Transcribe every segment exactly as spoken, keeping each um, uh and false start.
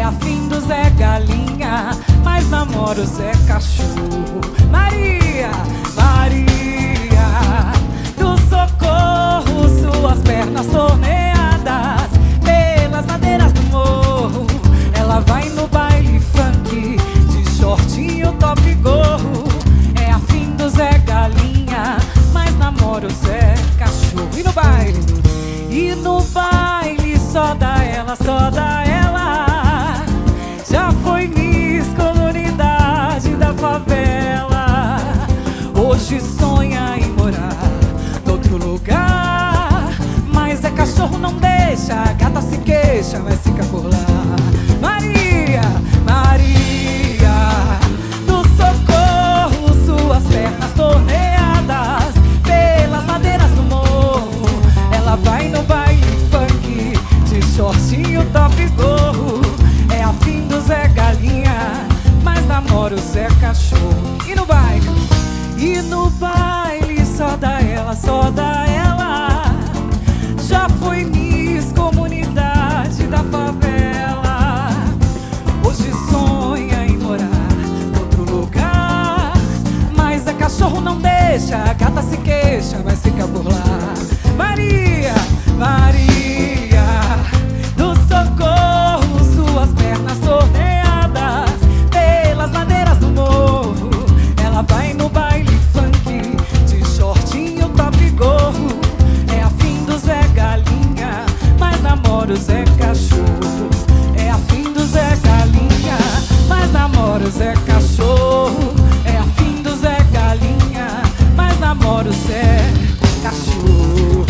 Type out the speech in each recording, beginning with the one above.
afim do Zé Galinha, mas namora o Zé Cachorro. Maria, Maria do Socorro, suas pernas torneadas pelas ladeiras do morro. Ela vai no baile funk de shortinho, top e gorro. É afim do Zé Galinha, mas namora o Zé Cachorro. E no baile, e no baile só dá ela, só dá ela. Já foi Miss Comunidade da favela. Hoje sonha em morar noutro lugar, mas é cachorro, não deixa. A gata se queixa, mas fica por lá. Maria, Maria do Socorro, suas pernas torneadas pelas ladeiras do morro. Ela vai no baile funk de shortinho, top e gorro. É afim do Zé Galinha, mas namora o Zé Cachorro. E no baile, e no baile só dá ela, só dá ela. Já foi Miss Comunidade da favela. Hoje sonha em morar outro lugar, mas é cachorro, não deixa. A gata se queixa, mas fica por lá. Maria, Maria do Socorro, suas pernas torneadas pelas ladeiras do morro. Ela vai no baile funk de shortinho, top e gorro. É afim do Zé Galinha, mas namora o Zé Cachorro. É afim do Zé Galinha, mas namora o Zé Cachorro. É afim do Zé Galinha, mas namora o Zé Cachorro.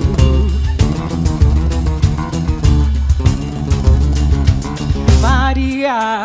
Maria,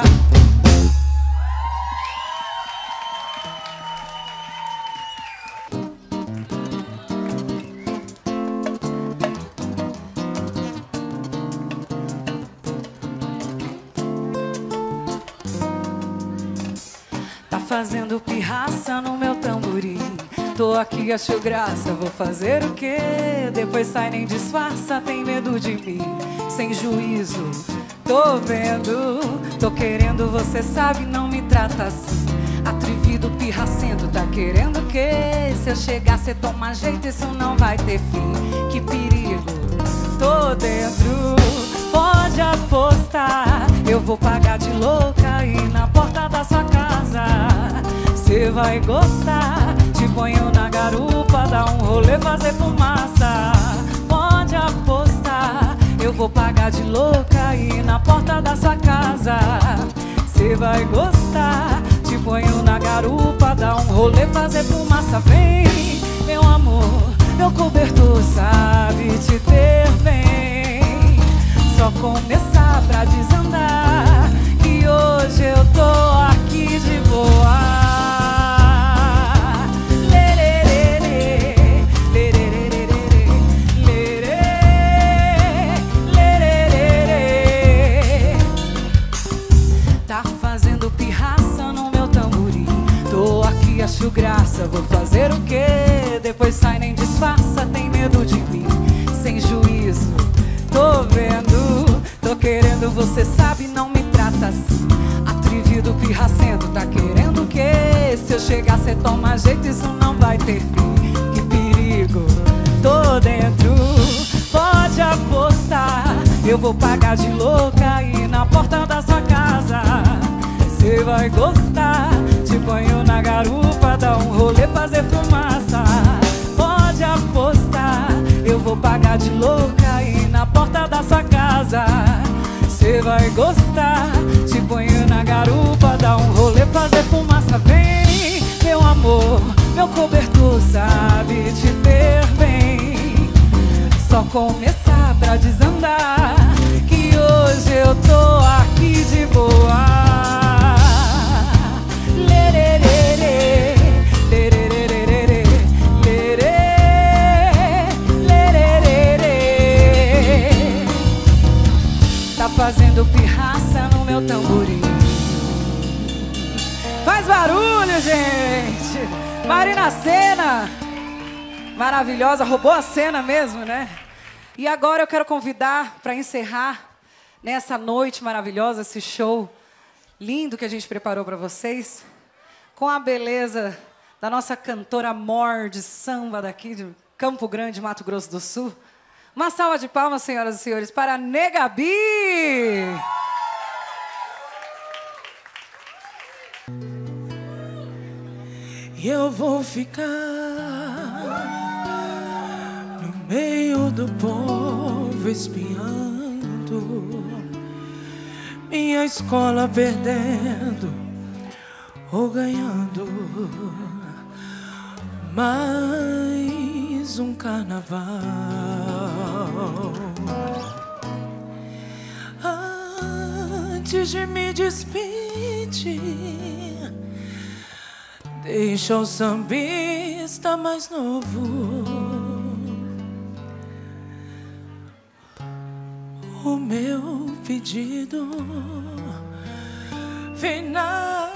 tá fazendo pirraça no meu tamborim. Tô aqui, acho graça, vou fazer o quê? Depois sai, nem disfarça, tem medo de mim. Sem juízo, tô vendo, tô querendo, você sabe, não me trata assim. Atrevido, pirracento, tá querendo o quê? Se eu chegar, cê toma jeito, isso não vai ter fim. Que perigo, tô dentro, pode apostar. Eu vou pagar de louca aí na porta da sua casa. Cê vai gostar, te ponho na garupa, dá um rolê, fazer fumaça. Pode apostar, eu vou pagar de louca aí na porta da sua casa. Cê vai gostar, te ponho na garupa, dá um rolê, fazer fumaça. Vem, meu amor, meu cobertor sabe te ter bem. Só começar pra desandar, que hoje eu tô aqui de boa. Acho graça, vou fazer o quê? Depois sai, nem disfarça, tem medo de mim. Sem juízo, tô vendo, tô querendo, você sabe, não me trata assim. Atrevido, pirracento, tá querendo o quê? Se eu chegar, cê toma jeito, isso não vai ter fim. Que perigo, tô dentro, pode apostar. Eu vou pagar de louca aí na porta da sua casa. Cê vai gostar, te ponho na garupa, dá um rolê, fazer fumaça. Pode apostar, eu vou pagar de louca aí na porta da sua casa. Cê vai gostar, te ponho na garupa, dá um rolê, fazer fumaça. Vem, meu amor, meu cobertor sabe te ter bem. Só começar pra desandar, que hoje eu tô aqui de boa. Tá fazendo pirraça no meu tamborim. Faz barulho, gente! Marina Sena, maravilhosa, roubou a cena mesmo, né? E agora eu quero convidar para encerrar nessa noite maravilhosa, esse show lindo que a gente preparou para vocês, com a beleza da nossa cantora mor de samba daqui de Campo Grande, Mato Grosso do Sul. Uma salva de palmas, senhoras e senhores, para Negabi! E eu vou ficar no meio do povo espiando, minha escola perdendo ou ganhando mais um carnaval. Antes de me despedir, deixa o sambista mais novo o meu pedido final.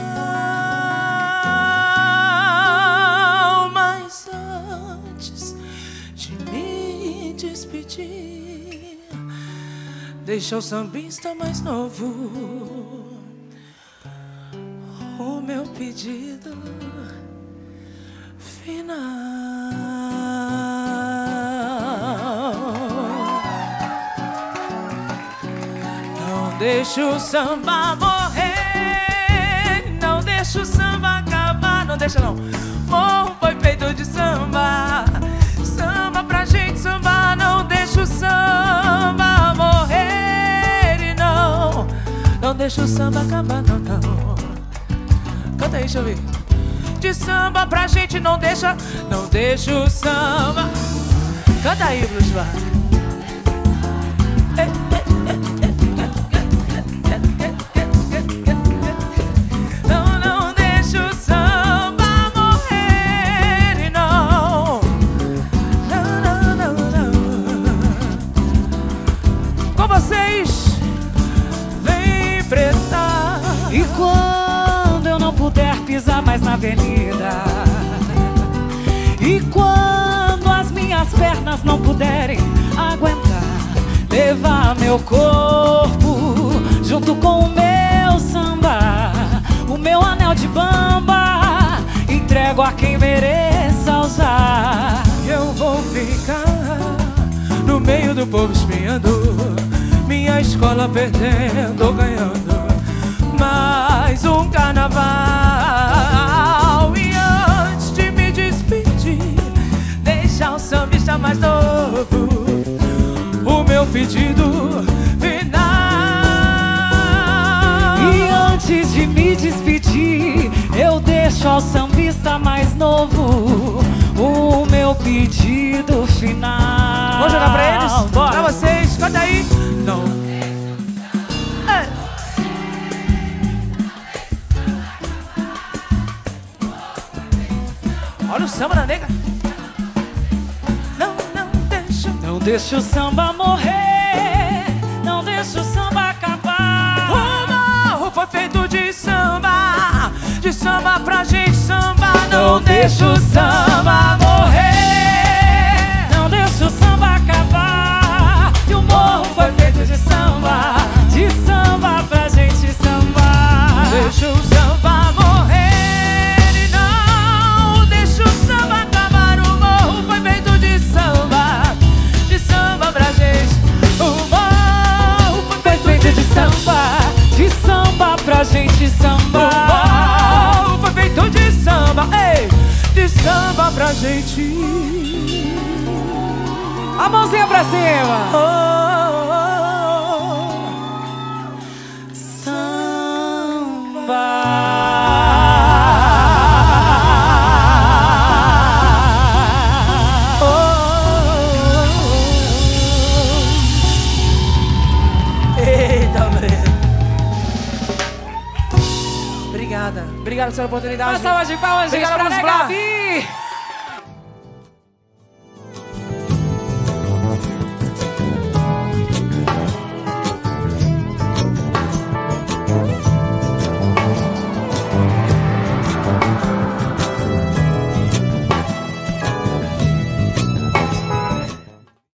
Mas antes de me despedir, deixa o sambista mais novo o meu pedido final. Não deixa o samba morrer, não deixa o samba acabar, não deixa não. Morro foi feito de samba, samba pra gente sambar. Não deixa o samba morrer e não, não deixa o samba acabar, não, não. Canta aí, deixa eu ver. De samba pra gente não deixa, não deixa o samba. Canta aí, Bruce Bar. Não, não deixa o samba morrer e não, não, não, não, não. Com vocês, vem preta. E quando eu não puder pisar mais na avenida, e quando as minhas pernas não puderem aguentar, levar meu corpo junto com o meu samba, o meu anel de bamba, entrego a quem mereça usar. Eu vou ficar no meio do povo espiando, minha escola perdendo ou ganhando mais um carnaval. E antes de me despedir, deixa o sambista mais novo o meu pedido final. E antes de me despedir, eu deixo ao sambista mais novo o meu pedido final. Vamos jogar pra eles? Bora. Pra vocês, canta aí. Não. Olha o samba da nega. Não, não deixa. Não deixa o samba morrer, não deixa o samba acabar. O morro foi feito de samba, de samba pra gente sambar. Não, não deixa o samba morrer, não deixa o samba acabar. E o morro foi feito de samba, de samba pra gente sambar. Deixa o samba morrer. De samba pra gente sambar. O morro foi feito de samba, ei, de samba pra gente. A mãozinha pra cima. Oh, oh, oh. Samba. Obrigada, obrigado pela oportunidade. Uma salva de palmas, gente, pra Negabi.